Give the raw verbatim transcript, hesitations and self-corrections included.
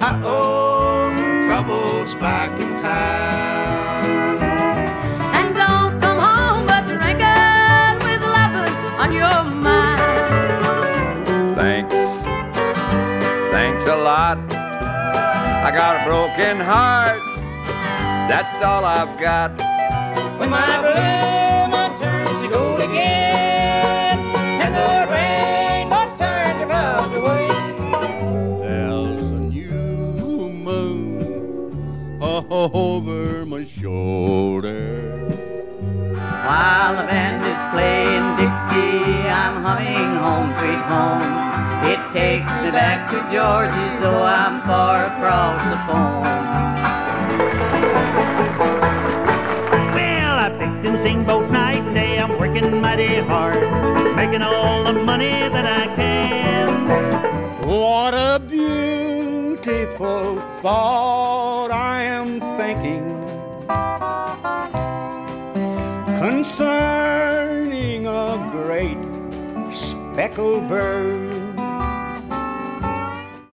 my own troubles back in town. And don't come home but drinking with loving on your mind. Thanks, thanks a lot. I got a broken heart, that's all I've got. When my blue turns to gold again, and the rainbow turns to clouds away, there's a new moon over my shoulder. While the band is playing Dixie, I'm humming Home Sweet Home. It takes me back to Georgia, though I'm far across the phone. Well, I picked and sing both night and day. I'm working mighty hard, making all the money that I can. What a beautiful thought I am thinking concerning a great speckled bird